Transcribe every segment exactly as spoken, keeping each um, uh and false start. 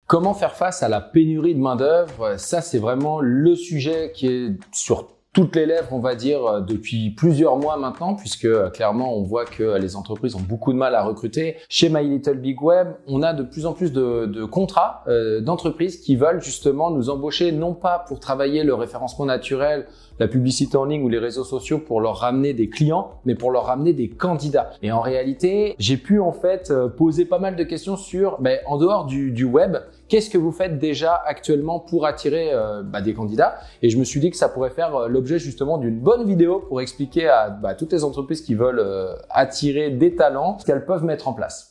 Comment faire face à la pénurie de main-d'œuvre? Ça, c'est vraiment le sujet qui est sur toutes les lèvres, on va dire, depuis plusieurs mois maintenant, puisque clairement, on voit que les entreprises ont beaucoup de mal à recruter. Chez My Little Big Web, on a de plus en plus de, de contrats euh, d'entreprises qui veulent justement nous embaucher, non pas pour travailler le référencement naturel, la publicité en ligne ou les réseaux sociaux pour leur ramener des clients, mais pour leur ramener des candidats. Et en réalité, j'ai pu en fait poser pas mal de questions sur, ben, en dehors du, du web, qu'est-ce que vous faites déjà actuellement pour attirer euh, bah, des candidats? Et je me suis dit que ça pourrait faire l'objet justement d'une bonne vidéo pour expliquer à bah, toutes les entreprises qui veulent euh, attirer des talents ce qu'elles peuvent mettre en place.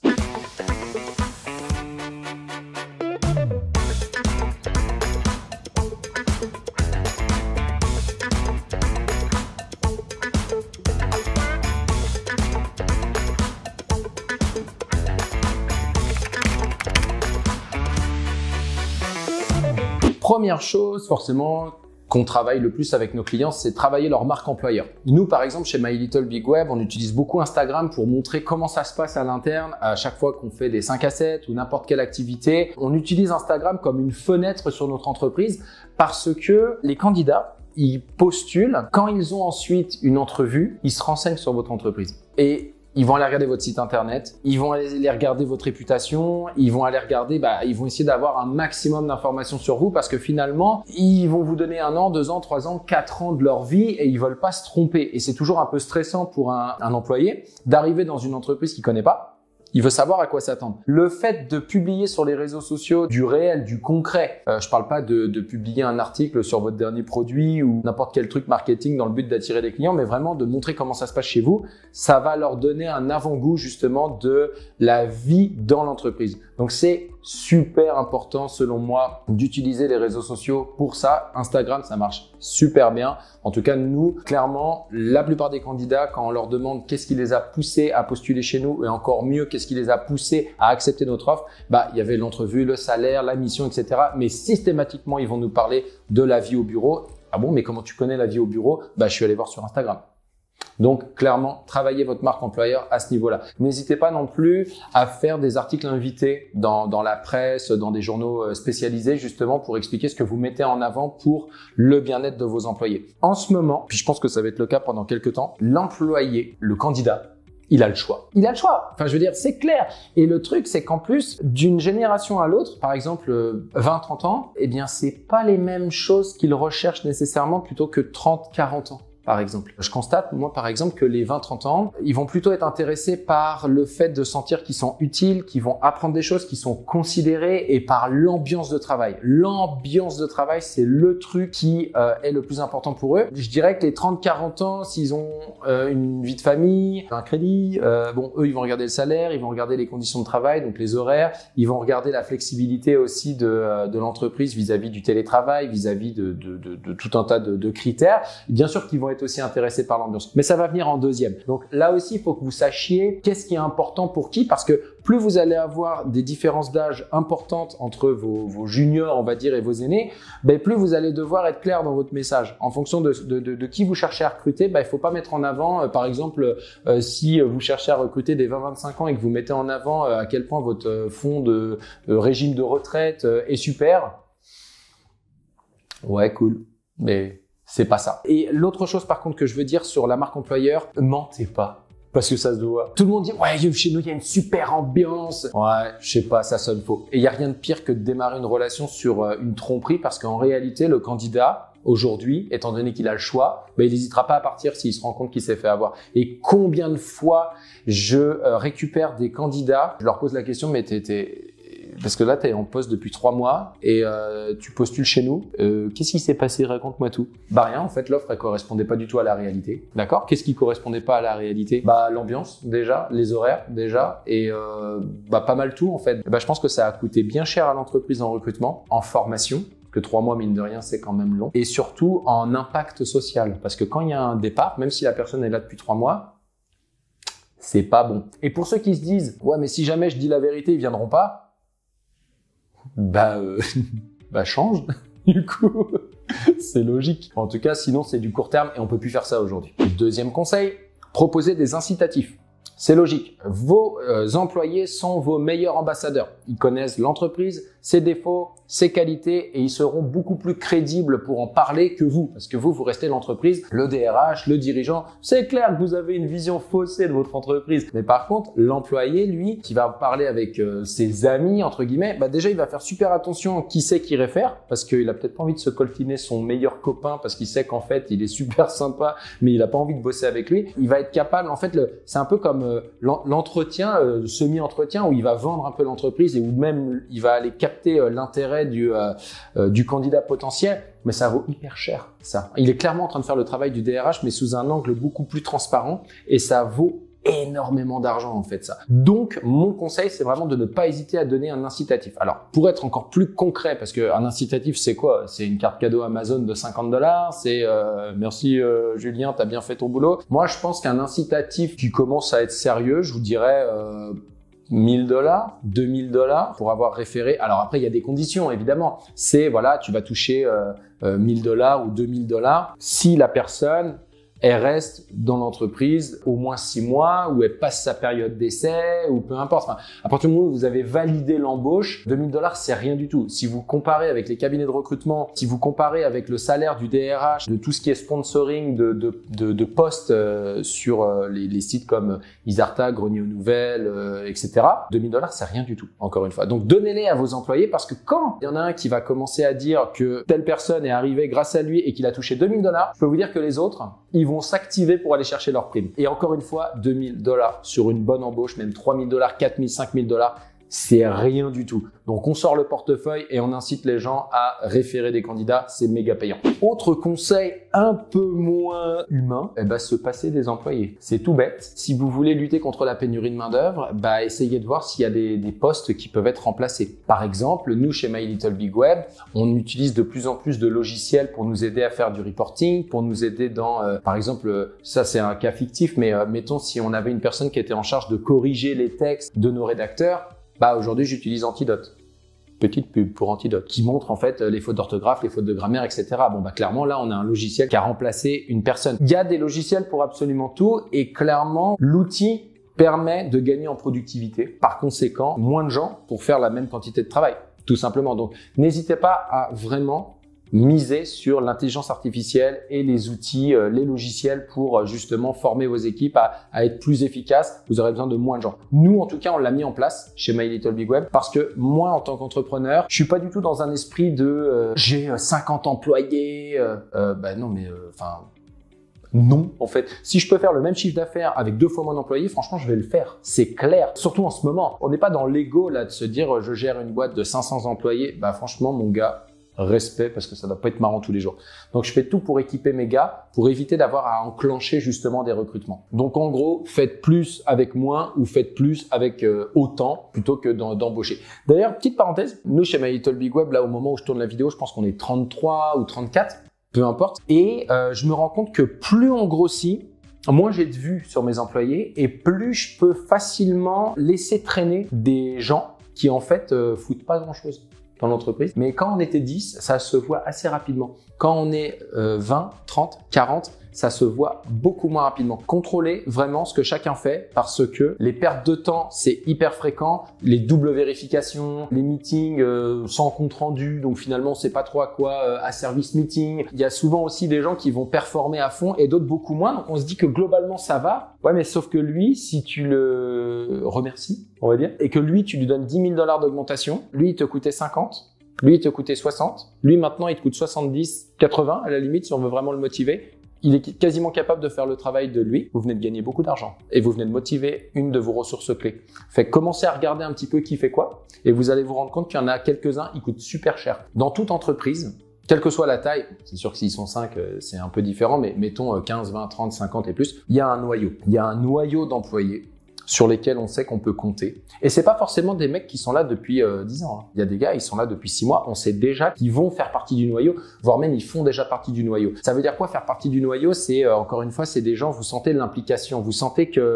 Première chose, forcément, qu'on travaille le plus avec nos clients, c'est travailler leur marque employeur. Nous, par exemple, chez My Little Big Web, on utilise beaucoup Instagram pour montrer comment ça se passe à l'interne à chaque fois qu'on fait des cinq à sept ou n'importe quelle activité. On utilise Instagram comme une fenêtre sur notre entreprise parce que les candidats, ils postulent. Quand ils ont ensuite une entrevue, ils se renseignent sur votre entreprise. Et ils vont aller regarder votre site internet, ils vont aller regarder votre réputation, ils vont aller regarder, bah, ils vont essayer d'avoir un maximum d'informations sur vous parce que finalement, ils vont vous donner un an, deux ans, trois ans, quatre ans de leur vie et ils veulent pas se tromper. Et c'est toujours un peu stressant pour un, un employé d'arriver dans une entreprise qu'il connaît pas. Il veut savoir à quoi s'attendre. Le fait de publier sur les réseaux sociaux du réel, du concret, euh, je parle pas de, de publier un article sur votre dernier produit ou n'importe quel truc marketing dans le but d'attirer des clients, mais vraiment de montrer comment ça se passe chez vous, ça va leur donner un avant-goût justement de la vie dans l'entreprise. Donc c'est super important selon moi d'utiliser les réseaux sociaux pour ça. Instagram, ça marche super bien. En tout cas, nous, clairement, la plupart des candidats, quand on leur demande qu'est-ce qui les a poussés à postuler chez nous et encore mieux, qu'est-ce qui les a poussés à accepter notre offre, bah, il y avait l'entrevue, le salaire, la mission, et cetera. Mais systématiquement, ils vont nous parler de la vie au bureau. Ah bon, mais comment tu connais la vie au bureau? Bah, je suis allé voir sur Instagram. Donc, clairement, travaillez votre marque employeur à ce niveau-là. N'hésitez pas non plus à faire des articles invités dans, dans la presse, dans des journaux spécialisés, justement, pour expliquer ce que vous mettez en avant pour le bien-être de vos employés. En ce moment, puis je pense que ça va être le cas pendant quelques temps, l'employé, le candidat, il a le choix. Il a le choix. Enfin, je veux dire, c'est clair. Et le truc, c'est qu'en plus, d'une génération à l'autre, par exemple, vingt trente ans, eh bien, c'est pas les mêmes choses qu'ils recherchent nécessairement plutôt que trente quarante ans. Par exemple. Je constate, moi, par exemple, que les vingt trente ans, ils vont plutôt être intéressés par le fait de sentir qu'ils sont utiles, qu'ils vont apprendre des choses, qu'ils sont considérés et par l'ambiance de travail. L'ambiance de travail, c'est le truc qui euh, est le plus important pour eux. Je dirais que les trente quarante ans, s'ils ont euh, une vie de famille, un crédit, euh, bon, eux, ils vont regarder le salaire, ils vont regarder les conditions de travail, donc les horaires, ils vont regarder la flexibilité aussi de, euh, de l'entreprise vis-à-vis du télétravail, vis-à-vis de, de, de, de tout un tas de, de critères. Bien sûr qu'ils vont être aussi intéressés par l'ambiance. Mais ça va venir en deuxième. Donc là aussi, il faut que vous sachiez qu'est-ce qui est important pour qui, parce que plus vous allez avoir des différences d'âge importantes entre vos, vos juniors, on va dire, et vos aînés, ben, plus vous allez devoir être clair dans votre message. En fonction de, de, de, de qui vous cherchez à recruter, ben, il faut pas mettre en avant, euh, par exemple, euh, si vous cherchez à recruter des vingt vingt-cinq ans et que vous mettez en avant euh, à quel point votre euh, fonds de euh, régime de retraite euh, est super. Ouais, cool. Mais c'est pas ça. Et l'autre chose par contre que je veux dire sur la marque employeur, mentez pas. Parce que ça se doit. Tout le monde dit « Ouais, chez nous, il y a une super ambiance. » Ouais, je sais pas, ça sonne faux. Et il y a rien de pire que de démarrer une relation sur euh, une tromperie parce qu'en réalité, le candidat, aujourd'hui, étant donné qu'il a le choix, ben, il n'hésitera pas à partir s'il se rend compte qu'il s'est fait avoir. Et combien de fois je euh, récupère des candidats, je leur pose la question « Mais t'es... t'es... parce que là, tu es en poste depuis trois mois et euh, tu postules chez nous. Euh, Qu'est-ce qui s'est passé? Raconte-moi tout. Bah rien, en fait, l'offre, elle correspondait pas du tout à la réalité. D'accord? Qu'est-ce qui correspondait pas à la réalité? Bah l'ambiance, déjà, les horaires, déjà, et euh, bah pas mal tout, en fait. Bah, je pense que ça a coûté bien cher à l'entreprise en recrutement, en formation, que trois mois, mine de rien, c'est quand même long, et surtout en impact social. Parce que quand il y a un départ, même si la personne est là depuis trois mois, c'est pas bon. Et pour ceux qui se disent « Ouais, mais si jamais je dis la vérité, ils viendront pas », bah, euh, bah change, du coup, c'est logique. En tout cas, sinon c'est du court terme et on peut plus faire ça aujourd'hui. Deuxième conseil, proposer des incitatifs. C'est logique. Vos euh, employés sont vos meilleurs ambassadeurs. Ils connaissent l'entreprise, ses défauts, ses qualités et ils seront beaucoup plus crédibles pour en parler que vous. Parce que vous, vous restez l'entreprise, le D R H, le dirigeant. C'est clair que vous avez une vision faussée de votre entreprise. Mais par contre, l'employé, lui, qui va parler avec euh, ses amis, entre guillemets, bah déjà, il va faire super attention à qui c'est qui réfère parce qu'il a peut-être pas envie de se coltiner son meilleur copain parce qu'il sait qu'en fait, il est super sympa, mais il a pas envie de bosser avec lui. Il va être capable, en fait, le, c'est un peu comme euh, l'entretien, euh, semi-entretien où il va vendre un peu l'entreprise et où même il va aller capter euh, l'intérêt du, euh, euh, du candidat potentiel, mais ça vaut hyper cher, ça. Il est clairement en train de faire le travail du D R H, mais sous un angle beaucoup plus transparent, et ça vaut énormément d'argent, en fait, ça. Donc, mon conseil, c'est vraiment de ne pas hésiter à donner un incitatif. Alors, pour être encore plus concret, parce que un incitatif, c'est quoi? C'est une carte cadeau Amazon de cinquante dollars, c'est euh, merci euh, Julien, t'as bien fait ton boulot. Moi, je pense qu'un incitatif qui commence à être sérieux, je vous dirais euh, mille dollars, deux mille dollars pour avoir référé. Alors après, il y a des conditions, évidemment. C'est, voilà, tu vas toucher euh, euh, mille dollars ou deux mille dollars si la personne, elle reste dans l'entreprise au moins six mois, ou elle passe sa période d'essai, ou peu importe. Enfin, à partir du moment où vous avez validé l'embauche, deux mille dollars, c'est rien du tout. Si vous comparez avec les cabinets de recrutement, si vous comparez avec le salaire du D R H, de tout ce qui est sponsoring de, de, de, de postes euh, sur euh, les, les sites comme Isarta, Grenier aux Nouvelles, euh, et cetera, deux mille dollars, c'est rien du tout, encore une fois. Donc, donnez-les à vos employés parce que quand il y en a un qui va commencer à dire que telle personne est arrivée grâce à lui et qu'il a touché deux mille dollars, je peux vous dire que les autres, ils vont s'activer pour aller chercher leur prime. Et encore une fois, deux mille dollars sur une bonne embauche, même trois mille dollars, quatre mille, cinq mille dollars, c'est rien du tout. Donc, on sort le portefeuille et on incite les gens à référer des candidats. C'est méga payant. Autre conseil un peu moins humain, eh ben, se passer des employés. C'est tout bête. Si vous voulez lutter contre la pénurie de main d'œuvre, bah, essayez de voir s'il y a des, des postes qui peuvent être remplacés. Par exemple, nous, chez My Little Big Web, on utilise de plus en plus de logiciels pour nous aider à faire du reporting, pour nous aider dans, euh, par exemple, ça c'est un cas fictif, mais euh, mettons si on avait une personne qui était en charge de corriger les textes de nos rédacteurs, bah aujourd'hui j'utilise Antidote. Petite pub pour Antidote qui montre en fait les fautes d'orthographe, les fautes de grammaire, et cetera. Bon bah clairement là on a un logiciel qui a remplacé une personne. Il y a des logiciels pour absolument tout et clairement l'outil permet de gagner en productivité. Par conséquent, moins de gens pour faire la même quantité de travail, tout simplement. Donc n'hésitez pas à vraiment miser sur l'intelligence artificielle et les outils, euh, les logiciels pour euh, justement former vos équipes à, à être plus efficaces. Vous aurez besoin de moins de gens. Nous, en tout cas, on l'a mis en place chez My Little Big Web parce que moi, en tant qu'entrepreneur, je suis pas du tout dans un esprit de euh, j'ai cinquante employés. Euh, euh, bah non, mais enfin. Euh, Non, en fait. Si je peux faire le même chiffre d'affaires avec deux fois moins d'employés, franchement, je vais le faire. C'est clair. Surtout en ce moment. On n'est pas dans l'ego, là, de se dire, je gère une boîte de cinq cents employés. Bah, franchement, mon gars, respect, parce que ça doit pas être marrant tous les jours. Donc, je fais tout pour équiper mes gars, pour éviter d'avoir à enclencher justement des recrutements. Donc, en gros, faites plus avec moins ou faites plus avec euh, autant plutôt que d'embaucher. D'ailleurs, petite parenthèse, nous, chez My Little Big Web, là, au moment où je tourne la vidéo, je pense qu'on est trente-trois ou trente-quatre, peu importe. Et euh, je me rends compte que plus on grossit, moins j'ai de vues sur mes employés et plus je peux facilement laisser traîner des gens qui, en fait, euh, foutent pas grand-chose dans l'entreprise. Mais quand on était dix, ça se voit assez rapidement. Quand on est euh, vingt, trente, quarante, ça se voit beaucoup moins rapidement. Contrôlez vraiment ce que chacun fait parce que les pertes de temps, c'est hyper fréquent. Les doubles vérifications, les meetings euh, sans compte rendu, donc finalement, c'est pas trop à quoi euh, à service meeting. Il y a souvent aussi des gens qui vont performer à fond et d'autres beaucoup moins. Donc, on se dit que globalement, ça va. Ouais, mais sauf que lui, si tu le remercies, on va dire, et que lui, tu lui donnes dix mille dollars d'augmentation, lui, il te coûtait cinquante. Lui, il te coûtait soixante. Lui, maintenant, il te coûte soixante-dix, quatre-vingts à la limite si on veut vraiment le motiver. Il est quasiment capable de faire le travail de lui. Vous venez de gagner beaucoup d'argent et vous venez de motiver une de vos ressources clés. Fait commencez à regarder un petit peu qui fait quoi et vous allez vous rendre compte qu'il y en a quelques-uns, ils coûtent super cher. Dans toute entreprise, quelle que soit la taille, c'est sûr que s'ils sont cinq, c'est un peu différent, mais mettons quinze, vingt, trente, cinquante et plus, il y a un noyau. Il y a un noyau d'employés sur lesquels on sait qu'on peut compter. Et c'est pas forcément des mecs qui sont là depuis euh, dix ans. Hein. Il y a des gars, ils sont là depuis six mois. On sait déjà qu'ils vont faire partie du noyau, voire même ils font déjà partie du noyau. Ça veut dire quoi faire partie du noyau? C'est euh, encore une fois, c'est des gens, vous sentez l'implication, vous sentez que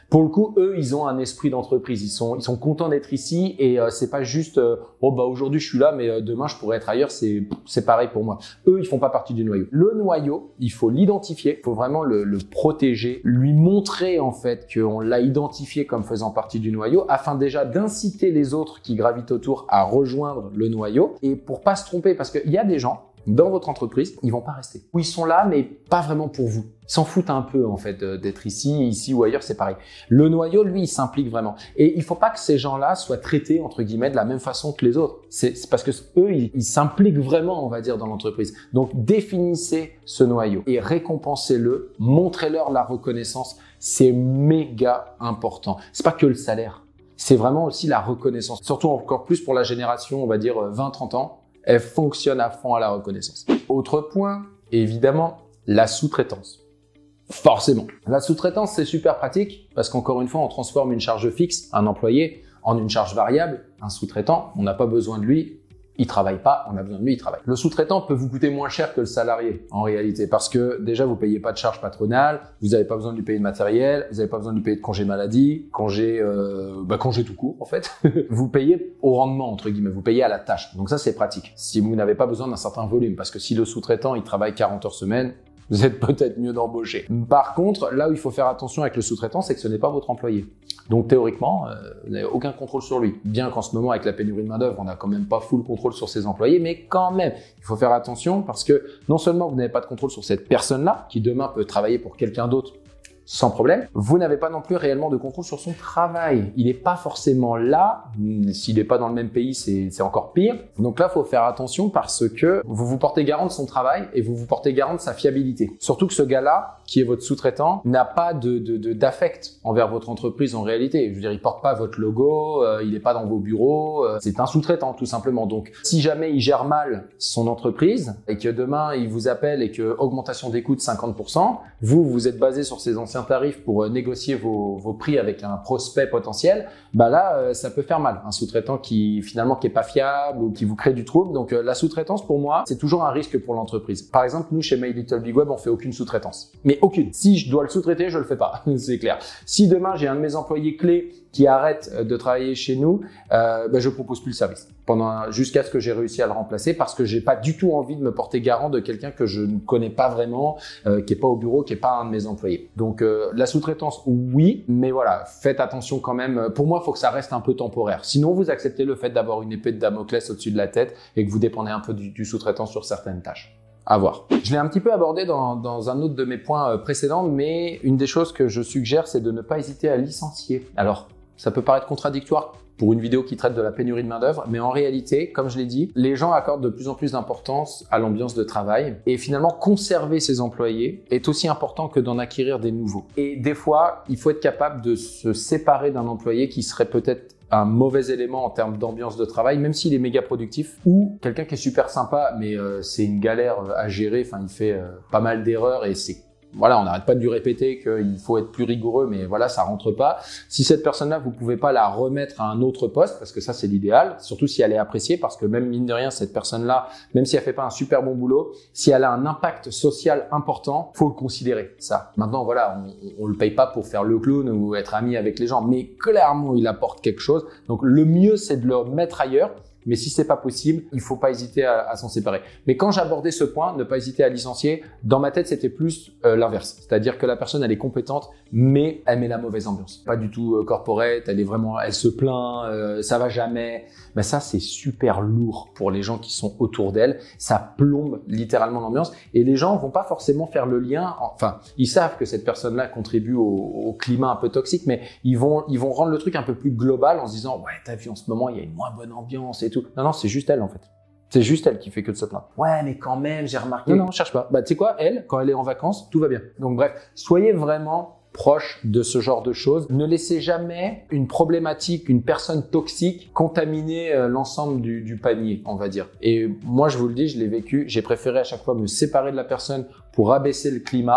Pour le coup, eux, ils ont un esprit d'entreprise. Ils sont, ils sont contents d'être ici et euh, c'est pas juste euh, oh bah aujourd'hui je suis là, mais euh, demain je pourrais être ailleurs. C'est, c'est pareil pour moi. Eux, ils font pas partie du noyau. Le noyau, il faut l'identifier, il faut vraiment le, le protéger, lui montrer en fait qu'on l'a identifié comme faisant partie du noyau, afin déjà d'inciter les autres qui gravitent autour à rejoindre le noyau. Et pour pas se tromper, parce qu'il y a des gens dans votre entreprise, ils vont pas rester. Ou ils sont là, mais pas vraiment pour vous. Ils s'en foutent un peu, en fait, d'être ici, ici ou ailleurs, c'est pareil. Le noyau, lui, il s'implique vraiment. Et il faut pas que ces gens-là soient traités, entre guillemets, de la même façon que les autres. C'est parce que eux, ils ils s'impliquent vraiment, on va dire, dans l'entreprise. Donc, définissez ce noyau et récompensez-le, montrez-leur la reconnaissance. C'est méga important. C'est pas que le salaire. C'est vraiment aussi la reconnaissance. Surtout encore plus pour la génération, on va dire, vingt trente ans. Elle fonctionne à fond à la reconnaissance. Autre point, évidemment, la sous-traitance. Forcément. La sous-traitance, c'est super pratique parce qu'encore une fois, on transforme une charge fixe, un employé, en une charge variable. Un sous-traitant, on n'a pas besoin de lui. Il travaille pas, on a besoin de lui, il travaille. Le sous-traitant peut vous coûter moins cher que le salarié, en réalité, parce que déjà, vous payez pas de charges patronales, vous n'avez pas besoin de lui payer de matériel, vous n'avez pas besoin de lui payer de congé maladie, congé, euh, bah, congé tout court, en fait. Vous payez au rendement, entre guillemets, vous payez à la tâche. Donc ça, c'est pratique. Si vous n'avez pas besoin d'un certain volume, parce que si le sous-traitant, il travaille quarante heures semaine, vous êtes peut-être mieux d'embaucher. Par contre, là où il faut faire attention avec le sous-traitant, c'est que ce n'est pas votre employé. Donc théoriquement, euh, vous n'avez aucun contrôle sur lui. Bien qu'en ce moment, avec la pénurie de main-d'œuvre, on n'a quand même pas full contrôle sur ses employés, mais quand même, il faut faire attention parce que non seulement vous n'avez pas de contrôle sur cette personne-là, qui demain peut travailler pour quelqu'un d'autre sans problème, vous n'avez pas non plus réellement de contrôle sur son travail. Il n'est pas forcément là. S'il n'est pas dans le même pays, c'est encore pire. Donc là, il faut faire attention parce que vous vous portez garant de son travail et vous vous portez garant de sa fiabilité. Surtout que ce gars-là, qui est votre sous-traitant, n'a pas de, de, de, d'affect envers votre entreprise en réalité. Je veux dire, il porte pas votre logo, euh, il n'est pas dans vos bureaux. Euh, c'est un sous-traitant, tout simplement. Donc, si jamais il gère mal son entreprise et que demain, il vous appelle et que augmentation des coûts de cinquante pour cent, vous, vous êtes basé sur ses anciens tarifs pour euh, négocier vos, vos prix avec un prospect potentiel, bah là, euh, ça peut faire mal. Un sous-traitant qui finalement qui est pas fiable ou qui vous crée du trouble. Donc euh, la sous-traitance pour moi, c'est toujours un risque pour l'entreprise. Par exemple, nous chez My Little Big Web, on fait aucune sous-traitance, mais aucune. Si je dois le sous-traiter, je le fais pas, c'est clair. Si demain j'ai un de mes employés clés qui arrête de travailler chez nous, euh, ben je propose plus le service pendant jusqu'à ce que j'ai réussi à le remplacer parce que j'ai pas du tout envie de me porter garant de quelqu'un que je ne connais pas vraiment, euh, qui est pas au bureau, qui est pas un de mes employés. Donc euh, la sous-traitance, oui, mais voilà, faites attention quand même. Pour moi, il faut que ça reste un peu temporaire. Sinon, vous acceptez le fait d'avoir une épée de Damoclès au-dessus de la tête et que vous dépendez un peu du, du sous-traitant sur certaines tâches. À voir. Je l'ai un petit peu abordé dans, dans un autre de mes points précédents, mais une des choses que je suggère, c'est de ne pas hésiter à licencier. Alors, ça peut paraître contradictoire pour une vidéo qui traite de la pénurie de main-d'œuvre, mais en réalité, comme je l'ai dit, les gens accordent de plus en plus d'importance à l'ambiance de travail et finalement conserver ses employés est aussi important que d'en acquérir des nouveaux. Et des fois, il faut être capable de se séparer d'un employé qui serait peut-être un mauvais élément en termes d'ambiance de travail, même s'il est méga productif, ou quelqu'un qui est super sympa, mais euh, c'est une galère à gérer, enfin il fait euh, pas mal d'erreurs et c'est voilà, on n'arrête pas de lui répéter qu'il faut être plus rigoureux, mais voilà, ça rentre pas. Si cette personne-là, vous pouvez pas la remettre à un autre poste, parce que ça, c'est l'idéal, surtout si elle est appréciée, parce que même mine de rien, cette personne-là, même si elle fait pas un super bon boulot, si elle a un impact social important, faut le considérer, ça. Maintenant, voilà, on, on le paye pas pour faire le clown ou être ami avec les gens, mais clairement, il apporte quelque chose. Donc, le mieux, c'est de le mettre ailleurs. Mais si c'est pas possible, il faut pas hésiter à, à s'en séparer. Mais quand j'abordais ce point, ne pas hésiter à licencier, dans ma tête, c'était plus euh, l'inverse. C'est-à-dire que la personne, elle est compétente, mais elle met la mauvaise ambiance. Pas du tout euh, corporate, elle est vraiment, elle se plaint, euh, ça va jamais. Ben ça, c'est super lourd pour les gens qui sont autour d'elle. Ça plombe littéralement l'ambiance. Et les gens vont pas forcément faire le lien. Enfin, ils savent que cette personne-là contribue au, au climat un peu toxique, mais ils vont, ils vont rendre le truc un peu plus global en se disant, ouais, t'as vu en ce moment, il y a une moins bonne ambiance et tout. Non, non, c'est juste elle en fait. C'est juste elle qui fait que de se plaindre. Ouais, mais quand même, j'ai remarqué. Non, non, cherche pas. Bah, tu sais quoi, elle, quand elle est en vacances, tout va bien. Donc bref, soyez vraiment proche de ce genre de choses. Ne laissez jamais une problématique, une personne toxique contaminer euh, l'ensemble du, du panier, on va dire. Et moi, je vous le dis, je l'ai vécu. J'ai préféré à chaque fois me séparer de la personne pour abaisser le climat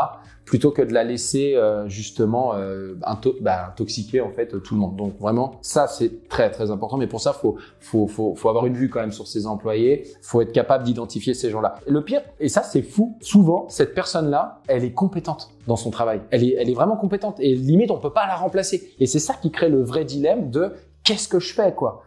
plutôt que de la laisser euh, justement euh, into bah, intoxiquer en fait tout le monde. Donc vraiment, ça c'est très très important. Mais pour ça, faut faut faut faut avoir une vue quand même sur ses employés. Faut être capable d'identifier ces gens-là. Le pire, et ça c'est fou, souvent cette personne-là, elle est compétente dans son travail. Elle est elle est vraiment compétente et limite on peut pas la remplacer. Et c'est ça qui crée le vrai dilemme de qu'est-ce que je fais quoi.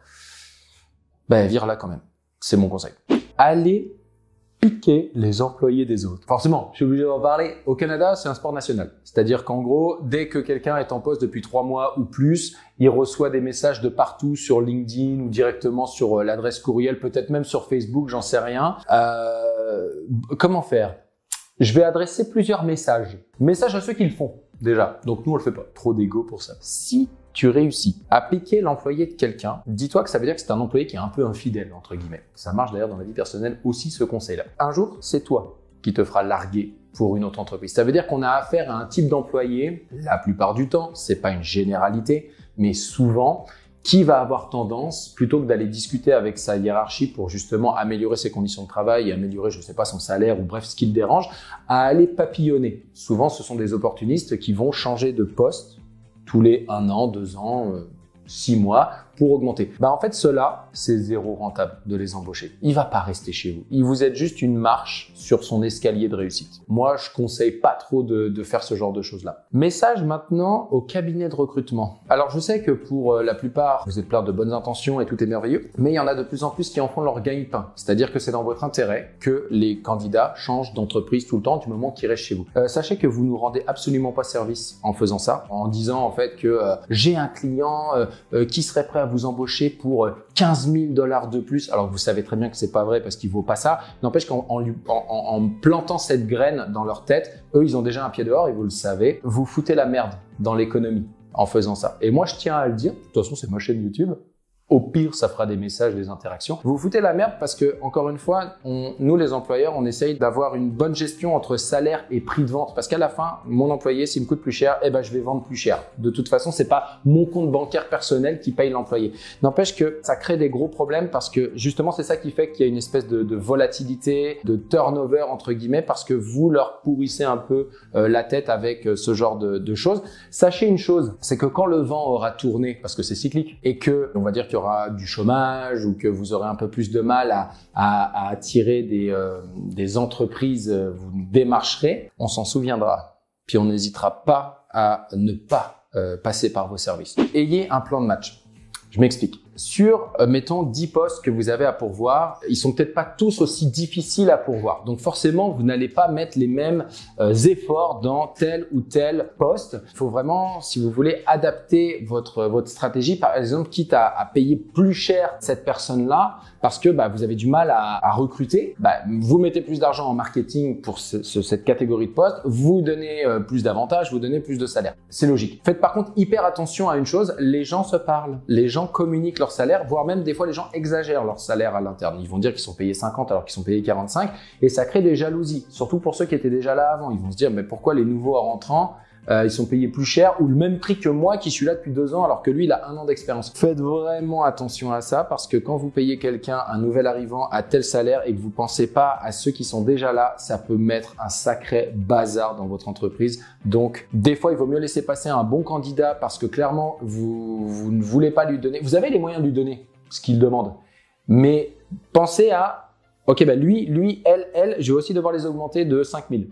Ben vire-la quand même. C'est mon conseil. Allez piquer les employés des autres. Forcément, je suis obligé d'en parler. Au Canada, c'est un sport national. C'est-à-dire qu'en gros, dès que quelqu'un est en poste depuis trois mois ou plus, il reçoit des messages de partout sur LinkedIn ou directement sur l'adresse courriel, peut-être même sur Facebook, j'en sais rien. Euh, comment faire? Je vais adresser plusieurs messages. Messages à ceux qui le font, déjà. Donc nous, on le fait pas. Trop d'ego pour ça. Si tu réussis à piquer l'employé de quelqu'un, dis-toi que ça veut dire que c'est un employé qui est un peu infidèle, entre guillemets. Ça marche d'ailleurs dans la vie personnelle aussi, ce conseil-là. Un jour, c'est toi qui te fera larguer pour une autre entreprise. Ça veut dire qu'on a affaire à un type d'employé, la plupart du temps, c'est pas une généralité, mais souvent, qui va avoir tendance, plutôt que d'aller discuter avec sa hiérarchie pour justement améliorer ses conditions de travail et améliorer, je sais pas, son salaire ou bref, ce qui le dérange, à aller papillonner. Souvent, ce sont des opportunistes qui vont changer de poste tous les un an, deux ans, euh, six mois pour augmenter. Bah en fait, cela, c'est zéro rentable de les embaucher. Il va pas rester chez vous. Il vous aide juste une marche sur son escalier de réussite. Moi, je conseille pas trop de, de faire ce genre de choses-là. Message maintenant au cabinet de recrutement. Alors, je sais que pour la plupart, vous êtes plein de bonnes intentions et tout est merveilleux, mais il y en a de plus en plus qui en font leur gagne-pain. C'est-à-dire que c'est dans votre intérêt que les candidats changent d'entreprise tout le temps du moment qu'ils restent chez vous. Euh, sachez que vous nous rendez absolument pas service en faisant ça, en disant en fait que euh, j'ai un client euh, euh, qui serait prêt à vous embaucher pour quinze mille dollars de plus. Alors vous savez très bien que c'est pas vrai parce qu'il vaut pas ça. N'empêche qu'en en, en, en plantant cette graine dans leur tête, eux ils ont déjà un pied dehors et vous le savez. Vous foutez la merde dans l'économie en faisant ça. Et moi je tiens à le dire. De toute façon c'est ma chaîne YouTube. Au pire, ça fera des messages, des interactions. Vous foutez la merde parce que, encore une fois, on, nous les employeurs, on essaye d'avoir une bonne gestion entre salaire et prix de vente. Parce qu'à la fin, mon employé, s'il me coûte plus cher, eh ben, je vais vendre plus cher. De toute façon, c'est pas mon compte bancaire personnel qui paye l'employé. N'empêche que ça crée des gros problèmes parce que, justement, c'est ça qui fait qu'il y a une espèce de, de volatilité, de turnover, entre guillemets, parce que vous leur pourrissez un peu euh, la tête avec euh, ce genre de, de choses. Sachez une chose, c'est que quand le vent aura tourné, parce que c'est cyclique, et que, on va dire que y aura du chômage ou que vous aurez un peu plus de mal à, à, à attirer des, euh, des entreprises, vous nous démarcherez, on s'en souviendra. Puis on n'hésitera pas à ne pas euh, passer par vos services. Ayez un plan de match. Je m'explique. Sur, euh, mettons, dix postes que vous avez à pourvoir, ils sont peut-être pas tous aussi difficiles à pourvoir. Donc forcément, vous n'allez pas mettre les mêmes euh, efforts dans tel ou tel poste. Il faut vraiment, si vous voulez, adapter votre votre stratégie. Par exemple, quitte à, à payer plus cher cette personne-là, parce que bah, vous avez du mal à, à recruter, bah, vous mettez plus d'argent en marketing pour ce, ce, cette catégorie de poste, vous donnez euh, plus d'avantages, vous donnez plus de salaire. C'est logique. Faites par contre hyper attention à une chose, les gens se parlent, les gens communiquent leur salaire, voire même des fois les gens exagèrent leur salaire à l'interne. Ils vont dire qu'ils sont payés cinquante alors qu'ils sont payés quarante-cinq et ça crée des jalousies, surtout pour ceux qui étaient déjà là avant. Ils vont se dire mais pourquoi les nouveaux rentrants Euh, ils sont payés plus cher ou le même prix que moi qui suis là depuis deux ans alors que lui il a un an d'expérience. Faites vraiment attention à ça parce que quand vous payez quelqu'un, un nouvel arrivant à tel salaire et que vous pensez pas à ceux qui sont déjà là, ça peut mettre un sacré bazar dans votre entreprise. Donc des fois il vaut mieux laisser passer un bon candidat parce que clairement vous, vous ne voulez pas lui donner, vous avez les moyens de lui donner ce qu'il demande, mais pensez à ok ben lui, lui, elle, elle, je vais aussi devoir les augmenter de cinq mille.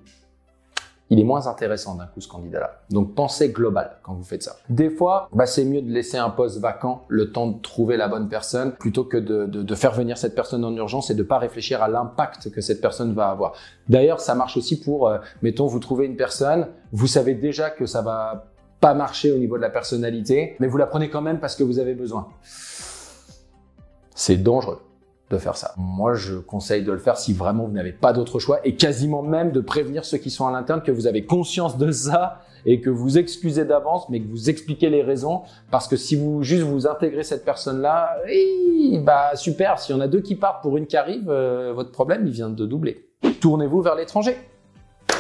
Il est moins intéressant d'un coup ce candidat-là. Donc pensez global quand vous faites ça. Des fois, bah, c'est mieux de laisser un poste vacant le temps de trouver la bonne personne plutôt que de, de, de faire venir cette personne en urgence et de pas réfléchir à l'impact que cette personne va avoir. D'ailleurs, ça marche aussi pour, euh, mettons, vous trouvez une personne, vous savez déjà que ça va pas marcher au niveau de la personnalité, mais vous la prenez quand même parce que vous avez besoin. C'est dangereux de faire ça. Moi, je conseille de le faire si vraiment vous n'avez pas d'autre choix et quasiment même de prévenir ceux qui sont à l'interne que vous avez conscience de ça et que vous excusez d'avance, mais que vous expliquez les raisons parce que si vous juste vous intégrez cette personne-là, eh, bah super, s'il y en a deux qui partent pour une qui arrive, euh, votre problème il vient de doubler. Tournez-vous vers l'étranger.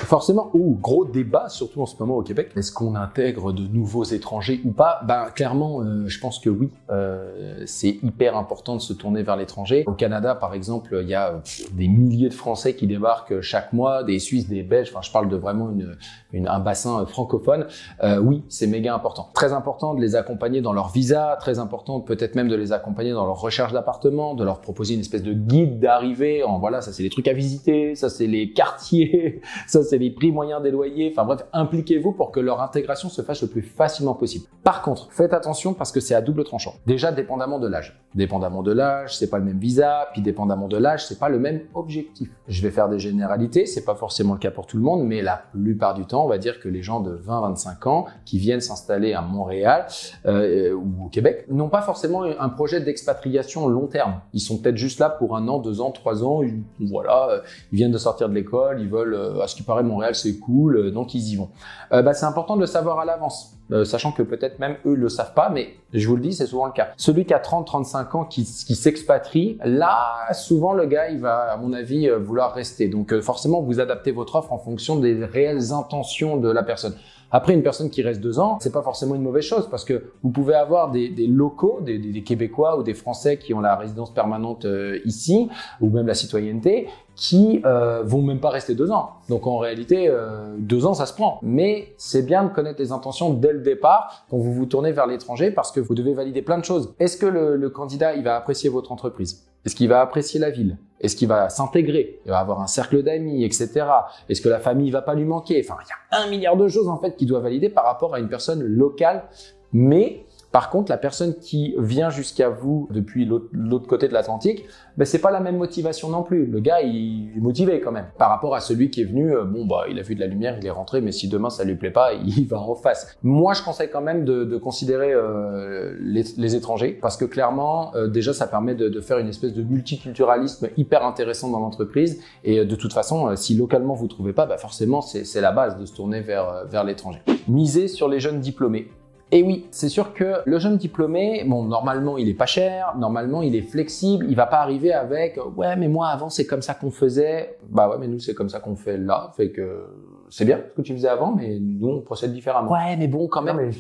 Forcément, ou gros débat, surtout en ce moment au Québec. Est-ce qu'on intègre de nouveaux étrangers ou pas? Ben clairement, euh, je pense que oui. Euh, c'est hyper important de se tourner vers l'étranger. Au Canada, par exemple, il y a pff, des milliers de Français qui débarquent chaque mois, des Suisses, des Belges. Enfin, je parle de vraiment une, une, un bassin francophone. Euh, oui, c'est méga important. Très important de les accompagner dans leur visa. Très important peut-être même de les accompagner dans leur recherche d'appartement, de leur proposer une espèce de guide d'arrivée. En voilà, ça c'est les trucs à visiter, ça c'est les quartiers, ça c'est les prix moyens des loyers. Enfin bref, impliquez-vous pour que leur intégration se fasse le plus facilement possible. Par contre, faites attention parce que c'est à double tranchant. Déjà, dépendamment de l'âge. Dépendamment de l'âge, c'est pas le même visa, puis dépendamment de l'âge, c'est pas le même objectif. Je vais faire des généralités, c'est pas forcément le cas pour tout le monde, mais la plupart du temps, on va dire que les gens de vingt à vingt-cinq ans qui viennent s'installer à Montréal euh, ou au Québec n'ont pas forcément un projet d'expatriation long terme. Ils sont peut-être juste là pour un an, deux ans, trois ans, ils, voilà, ils viennent de sortir de l'école, ils veulent, à ce qui paraît, Montréal c'est cool, donc ils y vont. Euh, bah, c'est important de le savoir à l'avance. Euh, sachant que peut-être même eux le savent pas, mais je vous le dis, c'est souvent le cas. Celui qui a trente à trente-cinq ans qui, qui s'expatrie, là, souvent le gars, il va, à mon avis, euh, vouloir rester. Donc euh, forcément, vous adaptez votre offre en fonction des réelles intentions de la personne. Après, une personne qui reste deux ans, c'est pas forcément une mauvaise chose parce que vous pouvez avoir des, des locaux, des, des, des Québécois ou des Français qui ont la résidence permanente euh, ici ou même la citoyenneté qui euh, vont même pas rester deux ans. Donc en réalité, euh, deux ans, ça se prend. Mais c'est bien de connaître les intentions dès le départ quand vous vous tournez vers l'étranger parce que vous devez valider plein de choses. Est-ce que le, le candidat, il va apprécier votre entreprise? Est-ce qu'il va apprécier la ville? Est-ce qu'il va s'intégrer? Il va avoir un cercle d'amis, et cetera. Est-ce que la famille va pas lui manquer? Enfin, il y a un milliard de choses en fait qu'il doit valider par rapport à une personne locale. Mais par contre, la personne qui vient jusqu'à vous depuis l'autre côté de l'Atlantique, ben c'est pas la même motivation non plus. Le gars, il est motivé quand même. Par rapport à celui qui est venu, euh, bon bah, il a vu de la lumière, il est rentré, mais si demain ça lui plaît pas, il va en face. Moi, je conseille quand même de, de considérer euh, les, les étrangers, parce que clairement, euh, déjà, ça permet de, de faire une espèce de multiculturalisme hyper intéressant dans l'entreprise. Et euh, de toute façon, euh, si localement vous trouvez pas, bah forcément, c'est la base de se tourner vers euh, vers l'étranger. Misez sur les jeunes diplômés. Et oui, c'est sûr que le jeune diplômé, bon, normalement, il est pas cher, normalement, il est flexible, il va pas arriver avec « ouais, mais moi, avant, c'est comme ça qu'on faisait ». Bah ouais, mais nous, c'est comme ça qu'on fait là, fait que c'est bien ce que tu faisais avant, mais nous, on procède différemment. Ouais, mais bon, quand même, mais...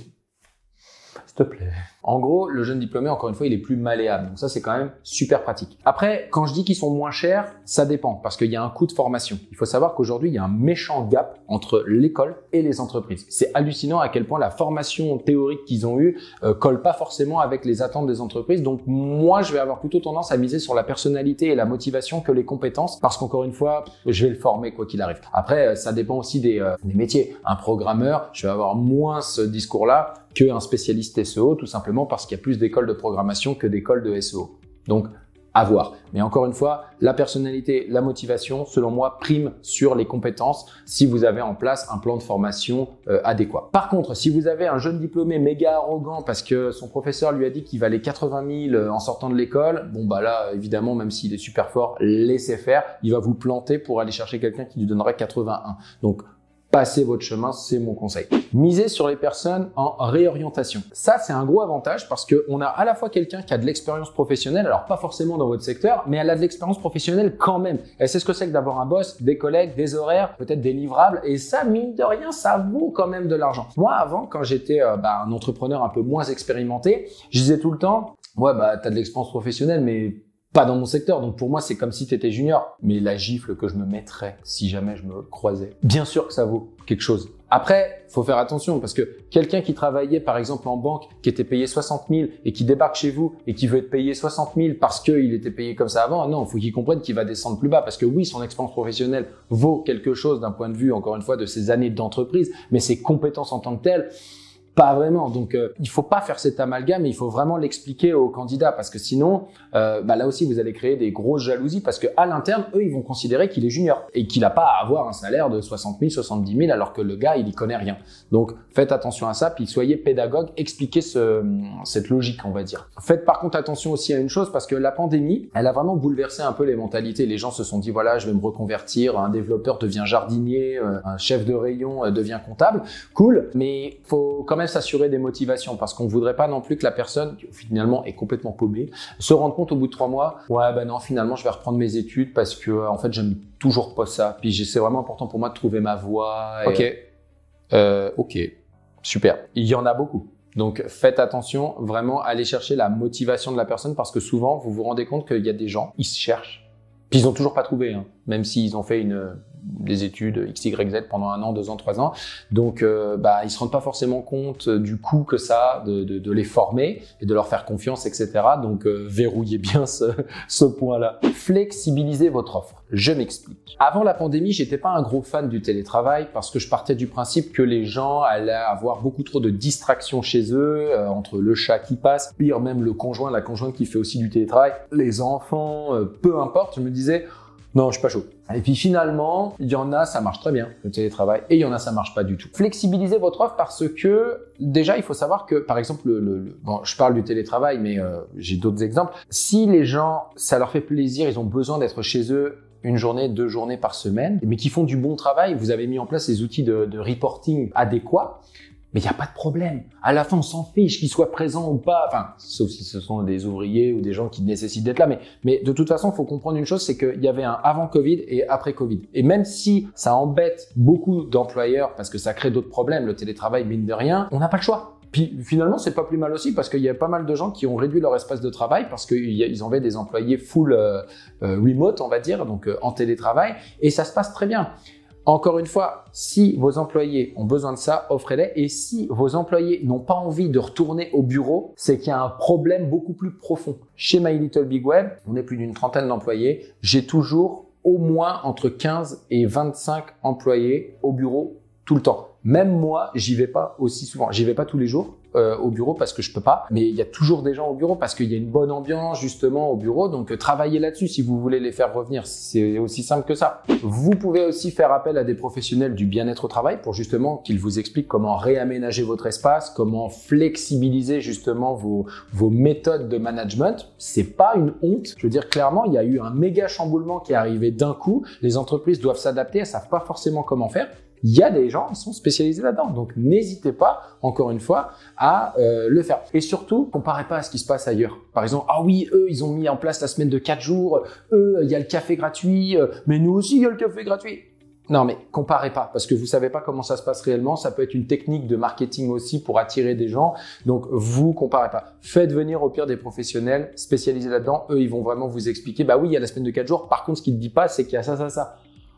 s'il te plaît. En gros, le jeune diplômé, encore une fois, il est plus malléable. Donc ça, c'est quand même super pratique. Après, quand je dis qu'ils sont moins chers, ça dépend parce qu'il y a un coût de formation. Il faut savoir qu'aujourd'hui, il y a un méchant gap entre l'école et les entreprises. C'est hallucinant à quel point la formation théorique qu'ils ont eue euh, colle pas forcément avec les attentes des entreprises. Donc moi, je vais avoir plutôt tendance à miser sur la personnalité et la motivation que les compétences parce qu'encore une fois, je vais le former quoi qu'il arrive. Après, ça dépend aussi des, euh, des métiers. Un programmeur, je vais avoir moins ce discours-là qu'un spécialiste S E O, tout simplement parce qu'il y a plus d'écoles de programmation que d'écoles de S E O. Donc, à voir. Mais encore une fois, la personnalité, la motivation, selon moi, prime sur les compétences si vous avez en place un plan de formation euh, adéquat. Par contre, si vous avez un jeune diplômé méga arrogant parce que son professeur lui a dit qu'il valait quatre-vingt mille en sortant de l'école, bon bah là, évidemment, même s'il est super fort, laissez faire. Il va vous planter pour aller chercher quelqu'un qui lui donnerait quatre-vingt-un. Donc, passez votre chemin, c'est mon conseil. Misez sur les personnes en réorientation. Ça, c'est un gros avantage parce que on a à la fois quelqu'un qui a de l'expérience professionnelle, alors pas forcément dans votre secteur, mais elle a de l'expérience professionnelle quand même. Elle sait ce que c'est que d'avoir un boss, des collègues, des horaires, peut-être des livrables, et ça, mine de rien, ça vaut quand même de l'argent. Moi, avant, quand j'étais euh, bah, un entrepreneur un peu moins expérimenté, je disais tout le temps, ouais, bah, t'as de l'expérience professionnelle, mais pas dans mon secteur, donc pour moi c'est comme si tu étais junior. Mais la gifle que je me mettrais si jamais je me croisais, bien sûr que ça vaut quelque chose. Après, faut faire attention parce que quelqu'un qui travaillait par exemple en banque, qui était payé soixante mille et qui débarque chez vous et qui veut être payé soixante mille parce qu'il était payé comme ça avant, non, faut qu'il comprenne qu'il va descendre plus bas parce que oui, son expérience professionnelle vaut quelque chose d'un point de vue, encore une fois, de ses années d'entreprise, mais ses compétences en tant que telles, pas vraiment. Donc, euh, il faut pas faire cet amalgame, mais il faut vraiment l'expliquer aux candidats parce que sinon, euh, bah là aussi, vous allez créer des grosses jalousies parce que à l'interne, eux, ils vont considérer qu'il est junior et qu'il a pas à avoir un salaire de soixante mille, soixante-dix mille alors que le gars, il y connaît rien. Donc, faites attention à ça, puis soyez pédagogue, expliquez ce, cette logique, on va dire. Faites par contre attention aussi à une chose parce que la pandémie, elle a vraiment bouleversé un peu les mentalités. Les gens se sont dit, voilà, je vais me reconvertir, un développeur devient jardinier, un chef de rayon devient comptable. Cool, mais faut quand même même s'assurer des motivations parce qu'on ne voudrait pas non plus que la personne, qui finalement est complètement paumée, se rende compte au bout de trois mois, ouais, ben non, finalement, je vais reprendre mes études parce que, en fait, j'aime toujours pas ça. Puis c'est vraiment important pour moi de trouver ma voie. Et... Ok. Euh, ok. Super. Il y en a beaucoup. Donc, faites attention, vraiment, allez chercher la motivation de la personne parce que souvent, vous vous rendez compte qu'il y a des gens, ils se cherchent. Puis ils ont toujours pas trouvé, hein, même s'ils ont fait une, des études X Y Z pendant un an, deux ans, trois ans. Donc, euh, bah, ils se rendent pas forcément compte du coût que ça a de, de, de les former et de leur faire confiance, et cetera. Donc, euh, verrouillez bien ce, ce point-là. Flexibilisez votre offre. Je m'explique. Avant la pandémie, j'étais pas un gros fan du télétravail parce que je partais du principe que les gens allaient avoir beaucoup trop de distractions chez eux, euh, entre le chat qui passe, pire même le conjoint, la conjointe qui fait aussi du télétravail, les enfants, euh, peu importe. Je me disais, non, je suis pas chaud. Et puis finalement, il y en a, ça marche très bien, le télétravail, et il y en a, ça marche pas du tout. Flexibilisez votre offre parce que déjà, il faut savoir que, par exemple, le, le, le bon, je parle du télétravail, mais euh, j'ai d'autres exemples. Si les gens, ça leur fait plaisir, ils ont besoin d'être chez eux une journée, deux journées par semaine, mais qui font du bon travail, vous avez mis en place les outils de, de reporting adéquats, mais il n'y a pas de problème. À la fin, on s'en fiche qu'ils soient présents ou pas. Enfin, sauf si ce sont des ouvriers ou des gens qui nécessitent d'être là. Mais, mais de toute façon, il faut comprendre une chose, c'est qu'il y avait un avant Covid et après Covid. Et même si ça embête beaucoup d'employeurs parce que ça crée d'autres problèmes, le télétravail, mine de rien, on n'a pas le choix. Puis finalement, c'est pas plus mal aussi parce qu'il y a pas mal de gens qui ont réduit leur espace de travail parce qu'ils avaient des employés full euh, euh, remote, on va dire, donc euh, en télétravail. Et ça se passe très bien. Encore une fois, si vos employés ont besoin de ça, offrez-les. Et si vos employés n'ont pas envie de retourner au bureau, c'est qu'il y a un problème beaucoup plus profond. Chez My Little Big Web, on est plus d'une trentaine d'employés. J'ai toujours au moins entre quinze et vingt-cinq employés au bureau tout le temps. Même moi, j'y vais pas aussi souvent. J'y vais pas tous les jours euh, au bureau parce que je peux pas. Mais il y a toujours des gens au bureau parce qu'il y a une bonne ambiance justement au bureau. Donc euh, travaillez là-dessus si vous voulez les faire revenir. C'est aussi simple que ça. Vous pouvez aussi faire appel à des professionnels du bien-être au travail pour justement qu'ils vous expliquent comment réaménager votre espace, comment flexibiliser justement vos vos méthodes de management. C'est pas une honte. Je veux dire clairement, il y a eu un méga chamboulement qui est arrivé d'un coup. Les entreprises doivent s'adapter. Elles savent pas forcément comment faire. Il y a des gens qui sont spécialisés là-dedans. Donc, n'hésitez pas, encore une fois, à euh, le faire. Et surtout, comparez pas à ce qui se passe ailleurs. Par exemple, ah oui, eux, ils ont mis en place la semaine de quatre jours. Eux, il y a le café gratuit. Euh, mais nous aussi, il y a le café gratuit. Non, mais comparez pas parce que vous savez pas comment ça se passe réellement. Ça peut être une technique de marketing aussi pour attirer des gens. Donc, vous comparez pas. Faites venir au pire des professionnels spécialisés là-dedans. Eux, ils vont vraiment vous expliquer. Bah oui, il y a la semaine de quatre jours. Par contre, ce qu'ils ne disent pas, c'est qu'il y a ça, ça, ça.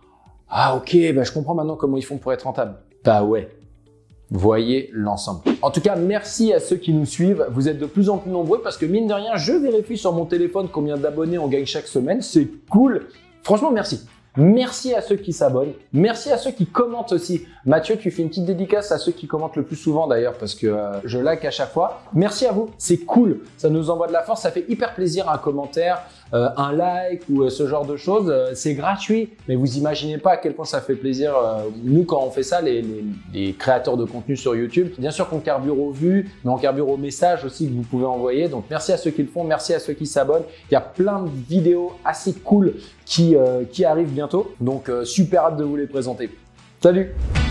Ah ok, bah je comprends maintenant comment ils font pour être rentables. Bah ouais, voyez l'ensemble. En tout cas, merci à ceux qui nous suivent. Vous êtes de plus en plus nombreux parce que mine de rien, je vérifie sur mon téléphone combien d'abonnés on gagne chaque semaine. C'est cool. Franchement, merci. Merci à ceux qui s'abonnent. Merci à ceux qui commentent aussi. Mathieu, tu fais une petite dédicace à ceux qui commentent le plus souvent d'ailleurs parce que euh, je like à chaque fois. Merci à vous. C'est cool. Ça nous envoie de la force. Ça fait hyper plaisir un commentaire, euh, un like ou euh, ce genre de choses. Euh, c'est gratuit, mais vous imaginez pas à quel point ça fait plaisir. Euh, nous, quand on fait ça, les, les, les créateurs de contenu sur YouTube, bien sûr qu'on carbure aux vues, mais on carbure aux messages aussi que vous pouvez envoyer. Donc, merci à ceux qui le font. Merci à ceux qui s'abonnent. Il y a plein de vidéos assez cool qui, euh, qui arrivent bientôt. Donc, euh, super hâte de vous les présenter. Salut!